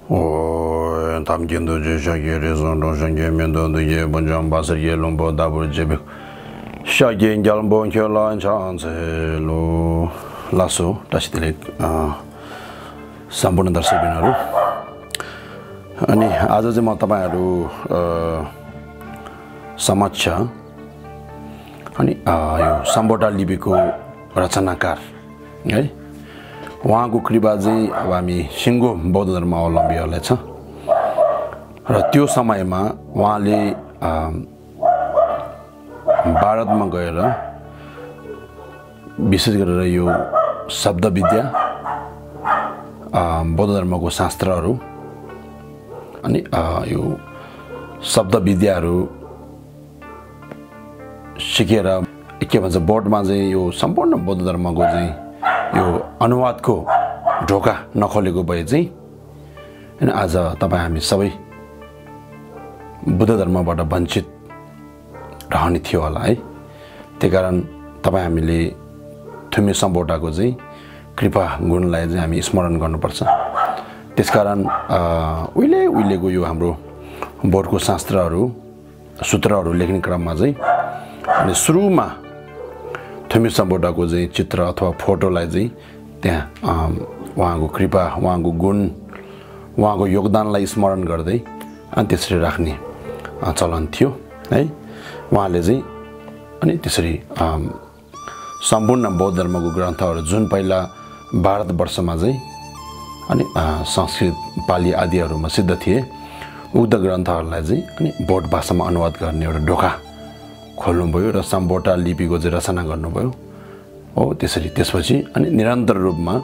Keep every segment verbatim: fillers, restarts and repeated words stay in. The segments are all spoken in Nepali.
오, 담긴도 제샤게레서 노션게면도 예 본장 바서 예롱보 다불 제베 샤게 인갈본 켈란 찬세로 라소 다시 들레 아 삼분은 달서비나로 아니 아저지 뭐 तपाईहरु 어 समाचार अनि यो सम्बोटा लिपिको रचनाकार है उहाँको कृपा चाहिँ अब हामी सिङ्गो बौद्ध धर्मावलम्बीहरुलाई छ र त्यो समयमा उहाँले भारतमा गएर विशेष गरेर यो शब्द विद्या बौद्ध धर्मको शास्त्रहरू अनि यो शब्द विद्याहरू सिकेर के भन्छ बोर्डमा चाहिँ यो सम्पूर्ण बौद्ध धर्मको चाहिँ यो अनुवादको ढोका नखोलेको भए चाहिँ हैन आज तपाई हामी सबै बुद्ध धर्मबाट वञ्चित रहने थियो होला है त्यसकारण तपाई हामीले थुमी सम्बोटाको चाहिँ कृपा गुणलाई चाहिँ हामी स्मरण गर्नुपर्छ त्यसकारण उहिले उहिलेको यो हाम्रो बोर्डको शास्त्रहरू सूत्रहरू लेख्ने क्रममा चाहिँ अनि सुरुमा थुमी सम्बोटाको चाहिँ चित्र अथवा फोटोलाई चाहिँ त्यहाँ उहाँको कृपा उहाँको गुण उहाँको योगदानलाई स्मरण गर्दै अनि त्यसरी राख्ने चलन थियो है उहाँले चाहिँ अनि त्यसरी सम्पूर्ण बौद्ध धर्मको ग्रन्थहरू जुन पहिला भारतवर्षमा चाहिँ अनि संस्कृत पाली आदिहरूमा सिद्ध थिए उक्त ग्रन्थहरूलाई चाहिँ अनि बोर्ड भाषामा अनुवाद गर्ने एउटा ढोका खोल्नुभयो र सम्बोटा लिपिको चाहिँ रचना गर्नुभयो हो त्यसरी त्यसपछि अनि निरन्तर रूपमा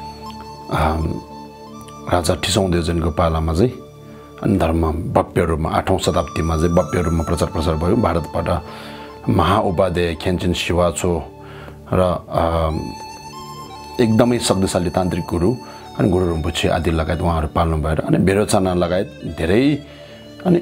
राजा ठिसौदेवजनको पालामा चाहिँ अनि धर्म भव्य रूपमा आठौं शताब्दीमा चाहिँ भव्य रूपमा प्रचार प्रसार भयो भारतबाट महाउपाध्याय खेन्चिन शिवाचो र एकदमै शक्तिशाली तान्त्रिक गुरु अनि गुरु रिम्पोछे आदि लगायत उहाँहरू पाल्नु भएर अनि बेरोचना लगायत धेरै अनि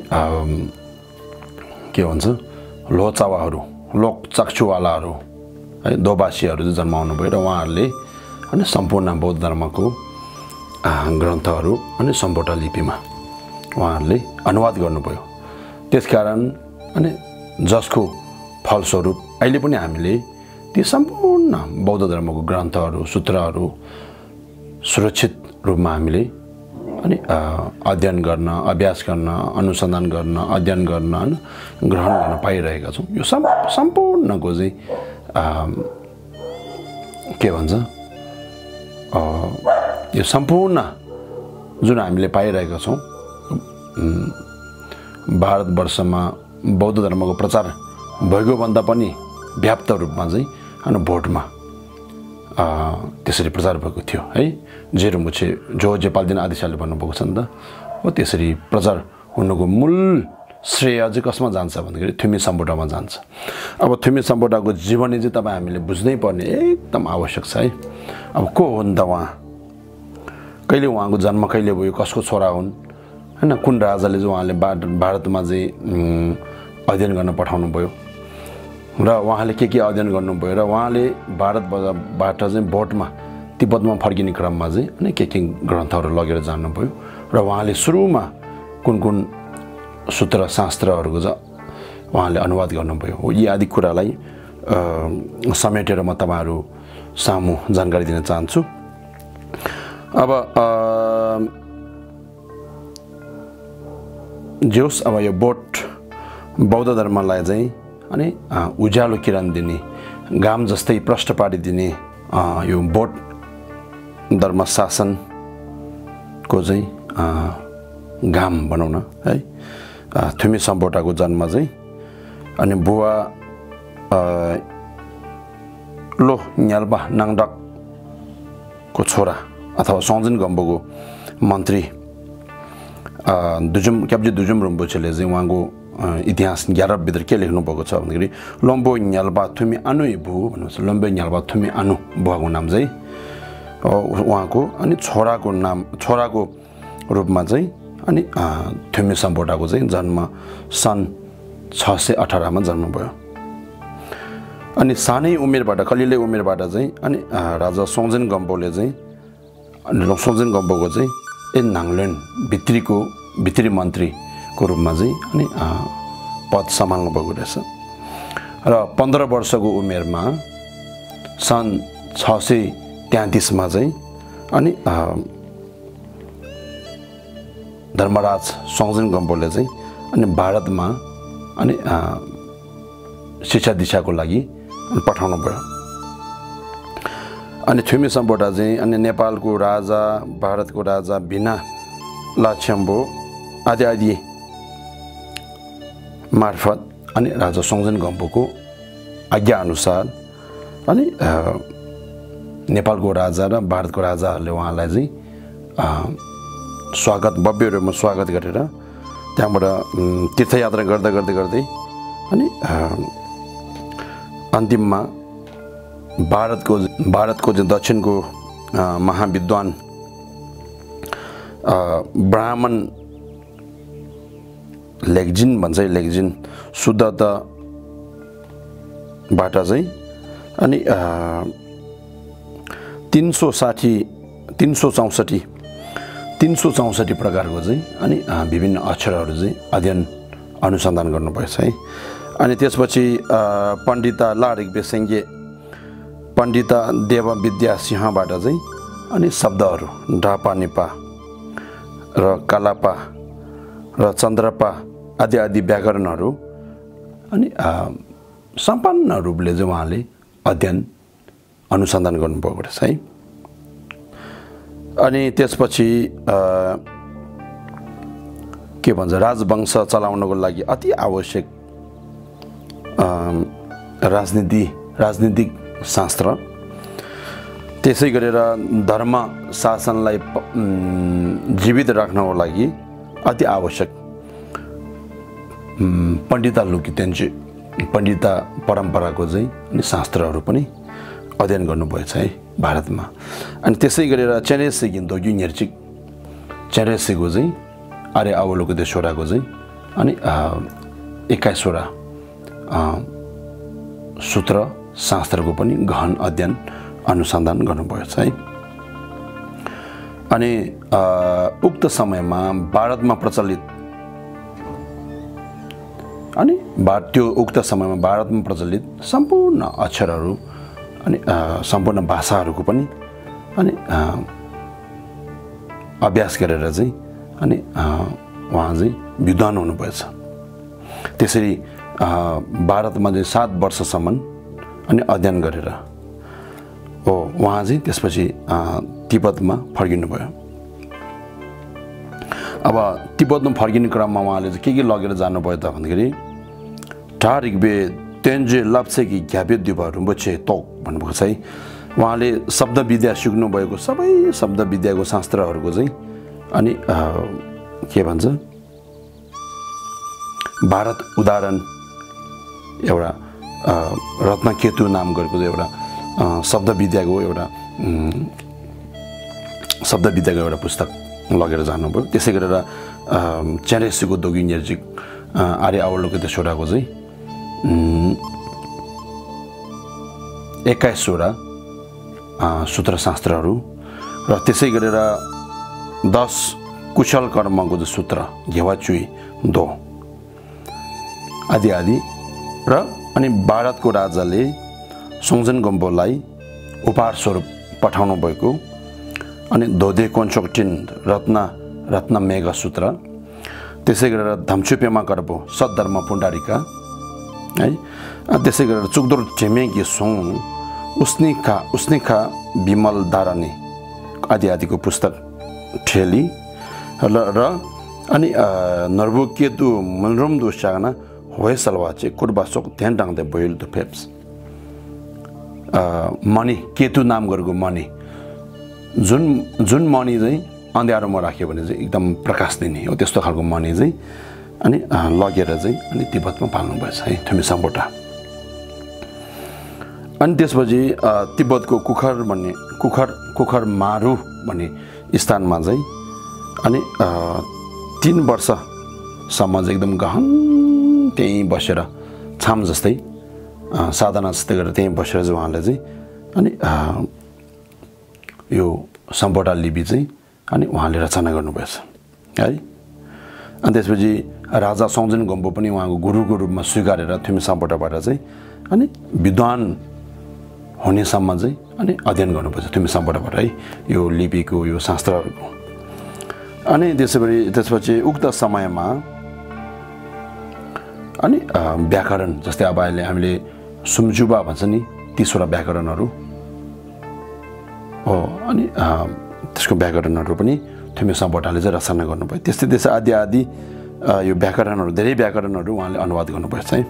के भन्छ लोचावाहरू लोक चक्षुवालाहरू है दोबासीहरू चाहिँ जन्माउनु भयो र उहाँहरूले अनि सम्पूर्ण बौद्ध धर्मको ग्रन्थहरू अनि सम्बोटा लिपिमा उहाँहरूले अनुवाद गर्नुभयो त्यसकारण अनि जसको फलस्वरूप अहिले पनि हामीले ती सम्पूर्ण बौद्ध धर्मको ग्रन्थहरू सूत्रहरू सुरक्षित रूपमा हामीले अनि अध्ययन गर्न अभ्यास गर्न अनुसन्धान गर्न अध्ययन गर्न ग्रहण गर्न पाइरहेका छौँ यो सम्पूर्णको चाहिँ के भन्छ यो सम्पूर्ण जुन हामीले पाइरहेका छौँ भारतवर्षमा बौद्ध धर्मको प्रचार भएको भन्दा पनि व्याप्त रूपमा चाहिँ अनि भोटमा त्यसरी प्रचार भएको थियो है जेरुमुछे जो जेपालदिन आदिशाले भन्नुभएको छ नि त हो त्यसरी प्रचार हुनुको मूल श्रेय चाहिँ कसमा जान्छ भन्दाखेरि थुमी सम्बोटामा जान्छ अब थुमी सम्बोटाको जीवनी चाहिँ तपाईँ हामीले बुझ्नै पर्ने एकदम आवश्यक छ है अब को हुन् त उहाँ कहिले उहाँको जन्म कहिले भयो कसको छोरा हुन् हैन कुन राजाले चाहिँ उहाँले भारतमा चाहिँ अध्ययन गर्न पठाउनु भयो र उहाँले के के अध्ययन गर्नुभयो र उहाँले भारतबाट चाहिँ बोटमा तिब्बतमा फर्किने क्रममा चाहिँ अनि के के ग्रन्थहरू लगेर जान्नुभयो र उहाँले सुरुमा कुन कुन सूत्र शास्त्रहरूको चाहिँ उहाँले अनुवाद गर्नुभयो हो यी आदि कुरालाई समेटेर म तपाईहरु सामु जानकारी दिन चाहन्छु अब जोस अब यो बोट बौद्ध धर्मलाई चाहिँ अनि उज्यालो किरण दिने घाम जस्तै प्रष्ट पारिदिने यो बोट धर्म शासनको चाहिँ घाम बनाउन है थुमी सम्बोटाको जन्म चाहिँ अनि बुवा लो न्याल्पा नाङडकको छोरा अथवा सौजिन गम्बोको मन्त्री दुजुम क्याप्जे दुजुम रिम्पोछेले चाहिँ उहाँको इतिहास ग्यारह भित्र के लेख्नु भएको छ भन्दाखेरि लम्बो न्याल्पा थुमी अनु भु भन्नुहुन्छ लम्बो न्याल्पा थुमी अनु बुवाको नाम चाहिँ उहाँको अनि छोराको नाम छोराको रूपमा चाहिँ अनि थुमी सम्बोटाको चाहिँ जन्म सन् छ सय अठारह मा जन्म भयो अनि सानै उमेरबाट कलिलै उमेरबाट चाहिँ अनि राजा सोन्जेन गम्पोले चाहिँ अनि सोन्जेन गम्पोको चाहिँ एन नाङलेन भित्रीको भित्री मन्त्रीको रूपमा चाहिँ अनि पद सम्हाल्नु भएको रहेछ र पन्ध्र वर्षको उमेरमा सन् छ सय तेत्तिसमा चाहिँ अनि धर्मराज सोङजेन गम्पोले चाहिँ अनि भारतमा अनि शिक्षा दीक्षाको लागि पठाउनु भयो अनि थुमी सम्पोटा चाहिँ अनि नेपालको राजा भारतको राजा बिना लाछ्याम्बो आदि आदि मार्फत अनि राजा सोङजेन गम्पोको आज्ञा अनुसार अनि नेपालको राजा र भारतको राजाहरूले उहाँलाई चाहिँ स्वागत भव्य रूपमा स्वागत गरेर त्यहाँबाट तीर्थयात्रा गर्दा गर्दै गर्दै अनि अन्तिममा भारतको भारतको चाहिँ दक्षिणको महाविद्वान ब्राह्मण लेग्जिन भन्छ लेग्जिन शुद्धताबाट चाहिँ अनि तीन सौ साठी तीन सौ चौसठी तीन सौ चौसठी प्रकारको चाहिँ अनि विभिन्न अक्षरहरू चाहिँ अध्ययन अनुसन्धान गर्नुभएछ है अनि त्यसपछि पण्डिता लाडिक बेसेङ्गे पण्डिता देव विद्या सिंहबाट चाहिँ अनि शब्दहरू ढापा निपा र कालापा र चन्द्रपा आदि आदि व्याकरणहरू अनि सम्पन्न रूपले चाहिँ उहाँले अध्ययन अनुसन्धान गर्नुभएको रहेछ है अनि त्यसपछि के भन्छ राजवंश चलाउनको लागि अति आवश्यक राजनीति राजनीतिक शास्त्र त्यसै गरेर धर्म शासनलाई जीवित राख्नको लागि अति आवश्यक पण्डिता लुकितेन्चे पण्डिता परम्पराको चाहिँ अनि शास्त्रहरू पनि अध्ययन गर्नुभएछ है भारतमा अनि त्यसै गरेर चेनेसी दोग्यु निर्चिक चेनेसीको चाहिँ आर्य अवलोकितेश्वरको चाहिँ अनि एक्काइसवटा सूत्र शास्त्रको पनि गहन अध्ययन अनुसन्धान गर्नुभएछ है अनि उक्त समयमा भारतमा प्रचलित अनि त्यो उक्त समयमा भारतमा प्रचलित सम्पूर्ण अक्षरहरू अनि सम्पूर्ण भाषाहरूको पनि अनि अभ्यास गरेर चाहिँ अनि उहाँ चाहिँ विद्वान हुनुभएछ त्यसरी भारतमा चाहिँ सात वर्षसम्म अनि अध्ययन गरेर हो उहाँ चाहिँ त्यसपछि तिब्बतमा फर्किनु भयो अब तिब्बतमा फर्किने क्रममा उहाँले चाहिँ के के लगेर जानुभयो त भन्दाखेरि ठारिकबे तेन्जे लाप्सेकी घ्यापे दिवा रुम्बुछे तोक भन्नुभएको छ है उहाँले शब्द विद्या सिक्नु भएको सबै शब्द विद्याको शास्त्रहरूको चाहिँ अनि के भन्छ भारत उदाहरण एउटा रत्नकेतु नाम गरेको एउटा शब्द विद्याको एउटा शब्द विद्याको एउटा पुस्तक लगेर जानुभयो त्यसै गरेर च्यारेसीको दोगी निर्जिक आर्य अवलोकितेश्वरको चाहिँ एक्काइसवटा सूत्रशास्त्रहरू र त्यसै गरेर दस कुशल कर्मको जो सूत्र घेवाचुई दो आदि आदि र अनि भारतको राजाले सोङजेन गम्पोलाई उपहार स्वरूप पठाउनु भएको अनि धोदे कोन्चोकटिन रत्न रत्न मेघ सूत्र त्यसै गरेर धम्चुपेमा कर्पो सद्धर्म पुण्डारिका है त्यसै गरेर चुकदुर झेमेकी सोङ उस्निखा उस्निखा विमल दारानी आदि आदिको पुस्तक ठेली र अनि नर्बुकेतु मनरुम दुशागना होय सलवाचे कुटबासोक ध्यान डाङ्दे बोइल टु फेप्स मणि केतु नाम गरेको मणि जुन जुन मणि चाहिँ अँध्यारोमा राख्यो भने चाहिँ एकदम प्रकाश दिने हो त्यस्तो खालको मणि चाहिँ अनि लगेर चाहिँ अनि तिब्बतमा पाल्नु भएछ है थुमी सम्पोटा अनि त्यसपछि तिब्बतको कुखर भन्ने कुखर कुखर मारु भन्ने स्थानमा चाहिँ अनि तीन वर्षसम्म चाहिँ एकदम गहन त्यहीँ बसेर छाम जस्तै साधना जस्तै गरेर त्यहीँ बसेर चाहिँ उहाँले चाहिँ अनि यो सम्पोटा लिपि चाहिँ अनि उहाँले रचना गर्नुभएछ है। अनि त्यसपछि राजा सौजन गम्पो पनि उहाँको गुरुको रूपमा स्वीकारेर थुमी सापकोटाबाट चाहिँ अनि विद्वान हुनेसम्म चाहिँ अनि अध्ययन गर्नुपर्छ थुमी सापकोटाबाट है, यो लिपिको यो शास्त्रहरूको। अनि त्यसपछि त्यसपछि उक्त समयमा अनि व्याकरण जस्तै अब अहिले हामीले सुम्जुबा भन्छ नि तीसवटा व्याकरणहरू हो, अनि त्यसको व्याकरणहरू पनि थुमी सापकोटाले चाहिँ रचना गर्नुभयो। त्यस्तै त्यस्तै आदि आदि यो व्याकरणहरू धेरै व्याकरणहरू उहाँले अनुवाद गर्नुभएछ है।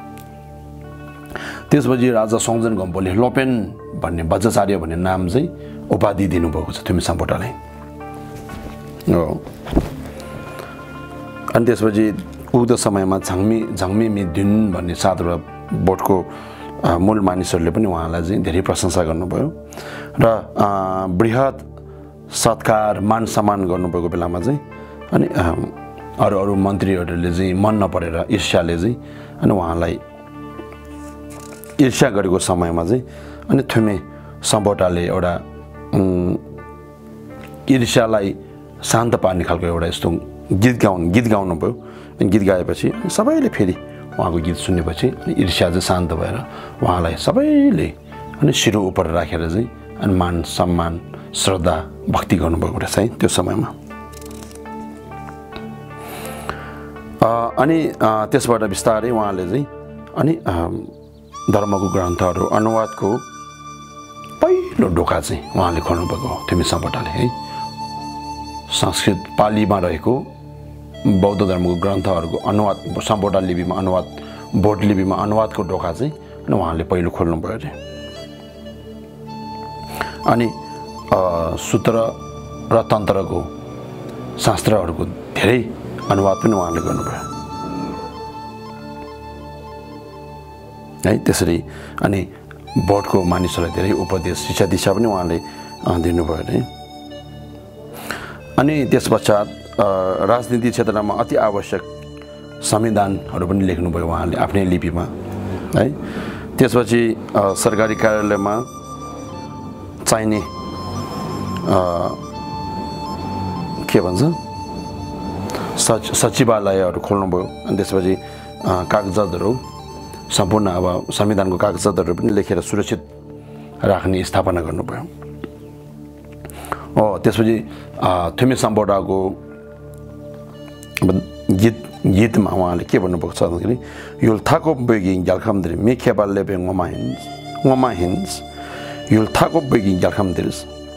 त्यसपछि राजा सौजन गम्पोले लोपेन भन्ने वज्राचार्य भन्ने नाम चाहिँ उपाधि दिनुभएको छ थुमी सापकोटालाई हो। अनि त्यसपछि उक्त समयमा झाङमी झाङमी मिद्युन भन्ने सातवटा बोटको मूल मानिसहरूले पनि उहाँलाई चाहिँ धेरै प्रशंसा गर्नुभयो र बृहत सत्कार मान सम्मान गर्नुभएको बेलामा चाहिँ अनि अरू अरू मन्त्रीहरूले चाहिँ मन नपरेर ईर्ष्याले चाहिँ अनि उहाँलाई ईर्ष्या गरेको समयमा चाहिँ अनि थुमी सापकोटाले एउटा ईर्ष्यालाई शान्त पार्ने खालको एउटा यस्तो गीत गाउनु गीत गाउनु भयो। अनि गीत गाएपछि सबैले फेरि उहाँको गीत सुनेपछि अनि ईर्ष्या चाहिँ शान्त भएर उहाँलाई सबैले अनि शिर उप राखेर चाहिँ अनि मान सम्मान श्रद्धा भक्ति गर्नुभएको रहेछ है त्यो समयमा। अनि त्यसबाट बिस्तारै उहाँले चाहिँ अनि धर्मको ग्रन्थहरू अनुवादको पहिलो ढोका चाहिँ उहाँले खोल्नुभएको हो थुमी सापकोटाले है। संस्कृत पालीमा रहेको बौद्ध धर्मको ग्रन्थहरूको अनुवाद सापकोटा लिपिमा अनुवाद बोट लिपिमा अनुवादको ढोका चाहिँ अनि उहाँले पहिलो खोल्नुभयो अरे। अनि सूत्र र तन्त्रको शास्त्रहरूको धेरै अनुवाद पनि उहाँले गर्नुभयो है। त्यसरी अनि बोटको मानिसहरूलाई धेरै उपदेश शिक्षा दिशा पनि उहाँले दिनुभयो अरे। अनि त्यसपश्चात राजनीति क्षेत्रमा अति आवश्यक संविधानहरू पनि लेख्नुभयो उहाँले आफ्नै लिपिमा है। त्यसपछि सरकारी कार्यालयमा चाहिने के भन्छ सच सचिवालयहरू खोल्नुभयो। अनि त्यसपछि कागजातहरू सम्पूर्ण अब संविधानको कागजातहरू पनि लेखेर सुरक्षित राख्ने स्थापना गर्नुभयो हो। त्यसपछि थुमी सापकोटाको गीत गीतमा उहाँले के भन्नुभएको छ भन्दाखेरि युल थाको बेगिङ ग्यालखामद्री मे खेपा लेपे वमा हिन्स वमा हिन्स युल थाको बेगिङ ग्यालखामद्रिस।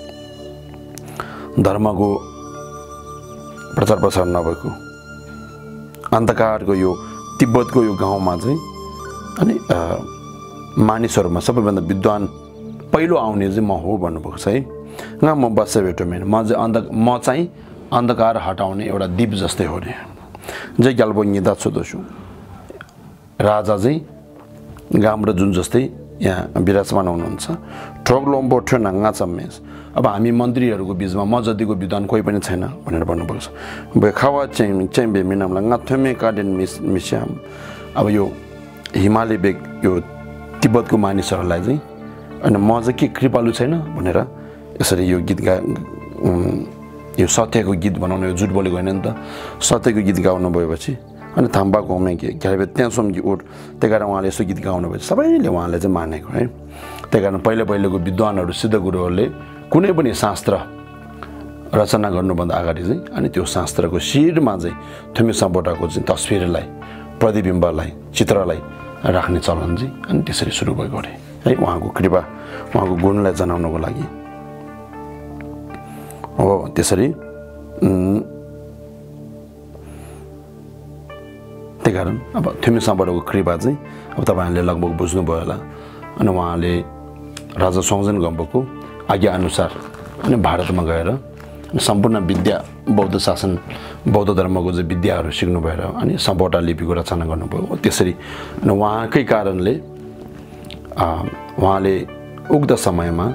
धर्मको प्रचार प्रसार नभएको अन्धकारको यो तिब्बतको यो गाउँमा चाहिँ अनि मानिसहरूमा सबैभन्दा विद्वान पहिलो आउने चाहिँ म हो भन्नुभएको छ है। न म बस्छ भेटो मेन म चाहिँ अन्ध म चाहिँ अन्धकार हटाउने एउटा दीप जस्तै हो नि जय ग्याल्बो निदा छोदोछु। राजा चाहिँ गाम्रो जुन जस्तै यहाँ विराजमान हुनुहुन्छ ठोक्लोम्बो ठ्यो नाङ्गा चम्मेस। अब हामी मन्त्रीहरूको बिचमा म जतिको विद्वान कोही पनि छैन भनेर भन्नुभएको छ। बेखावा चाहिँ चाहिँ बेमिनामलाई गाथ्यमे काडेन मिस मिस्याम। अब यो हिमालय बेग यो तिब्बतको मानिसहरूलाई चाहिँ अनि म चाहिँ के कृपालु छैन भनेर यसरी यो गीत गा यो सत्यको गीत बनाउनु यो झुट बोलेको होइन नि त। सत्यको गीत गाउनु भएपछि अनि थाम्बा घुमे के घ्याबे त्यहाँ सोमकी उठ त्यही कारण उहाँले यस्तो गीत गाउनु भएपछि सबैले उहाँले चाहिँ मानेको है। त्यही कारण पहिला पहिलेको विद्वानहरू सिद्ध गुरुहरूले कुनै पनि शास्त्र रचना गर्नुभन्दा अगाडि चाहिँ अनि त्यो शास्त्रको शिरमा चाहिँ थुमी सापकोटाको चाहिँ तस्विरलाई प्रतिबिम्बलाई चित्रलाई राख्ने चलन चाहिँ अनि त्यसरी सुरु भएको अरे है। उहाँको कृपा उहाँको गुणलाई जनाउनको लागि हो। त्यसरी त्यही कारण अब थुमी सापकोटाको कृपा चाहिँ अब तपाईँहरूले लगभग बुझ्नुभयो होला। अनि उहाँले राजा सौजन गम्पोको आज्ञा अनुसार अनि भारतमा गएर सम्पूर्ण विद्या बौद्ध शासन बौद्ध धर्मको चाहिँ विद्याहरू सिक्नु भएर अनि सापकोटा लिपिको रचना गर्नुभयो। त्यसरी अनि उहाँकै कारणले उहाँले उक्त समयमा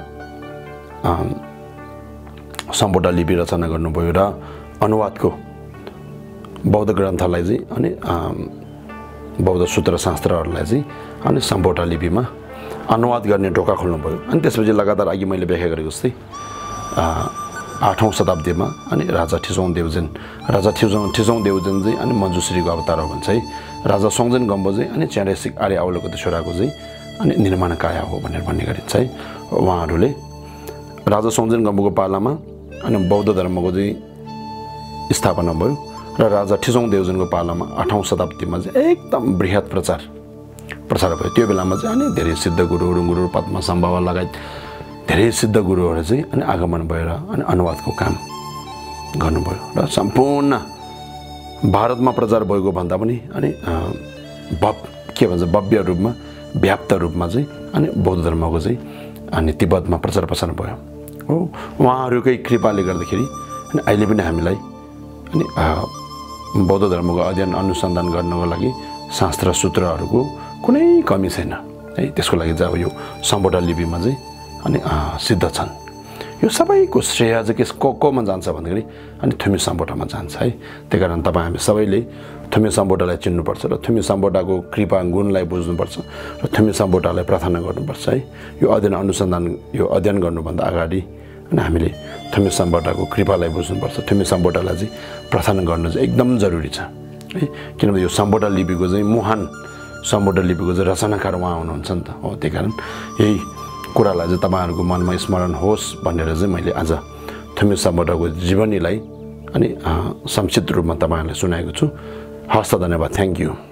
सापकोटा लिपि रचना गर्नुभयो र अनुवादको बौद्ध ग्रन्थलाई चाहिँ अनि बौद्ध सूत्र शास्त्रहरूलाई चाहिँ अनि सापकोटा लिपिमा अनुवाद गर्ने ढोका खोल्नुभयो। अनि त्यसपछि लगातार अघि मैले व्याख्या गरेको जस्तै आठौँ शताब्दीमा अनि राजा ठिसौङ देउजेन राजा ठिसौङ ठिसौङ देउजेन चाहिँ अनि मञ्जुश्रीको अवतार हो भन्छ है। राजा सोङजेन गम्बो चाहिँ अनि च्याडेसिक आर्य औलोको छोराको चाहिँ अनि निर्माण काया हो भनेर भन्ने गरिन्छ है। उहाँहरूले राजा सोङजेन गम्बोको पालामा अनि बौद्ध धर्मको चाहिँ स्थापना भयो र राजा ठिसौङ देउजेनको पालामा आठौँ शताब्दीमा चाहिँ एकदम बृहत प्रचार प्रसार भयो। त्यो बेलामा चाहिँ अनि धेरै सिद्ध गुरु गुरु पद्म सम्भव लगायत धेरै सिद्ध गुरुहरू चाहिँ अनि आगमन भएर अनि अनुवादको काम गर्नुभयो र सम्पूर्ण भारतमा प्रचार भएको भन्दा पनि अनि भव के भन्छ भव्य रूपमा व्याप्त रूपमा चाहिँ अनि बौद्ध धर्मको चाहिँ अनि तिब्बतमा प्रचार प्रसार भयो हो। उहाँहरूकै कृपाले गर्दाखेरि अनि अहिले पनि हामीलाई अनि बौद्ध धर्मको अध्ययन अनुसन्धान गर्नको लागि शास्त्र सूत्रहरूको कुनै कमी छैन है। त्यसको लागि चाहिँ अब यो सम्बोटा लिपिमा चाहिँ अनि सिद्ध छन्। यो सबैको श्रेय चाहिँ के को कोमा जान्छ भन्दाखेरि अनि थुमी सम्बोटामा जान्छ है। त्यही कारण तपाईँ हामी सबैले थुमी सम्बोटालाई चिन्नुपर्छ र थुमी सम्बोटाको कृपा गुणलाई बुझ्नुपर्छ र थुमी सम्बोटालाई प्रार्थना गर्नुपर्छ है। यो अध्ययन अनुसन्धान यो अध्ययन गर्नुभन्दा अगाडि अनि हामीले थुमी सम्बोटाको कृपालाई बुझ्नुपर्छ। थुमी सम्बोटालाई चाहिँ प्रार्थना गर्नु चाहिँ एकदम जरुरी छ है। किनभने यो सम्बोटा लिपिको चाहिँ महान सम्बोटा लिपिको चाहिँ रचनाकार उहाँ हुनुहुन्छ नि त हो। त्यही कारण यही कुरालाई चाहिँ तपाईँहरूको मनमा स्मरण होस् भनेर चाहिँ मैले आज थुमी सम्बोटाको जीवनीलाई अनि संक्षिप्त रूपमा तपाईँहरूलाई सुनाएको छु। हस्त धन्यवाद। Thank you.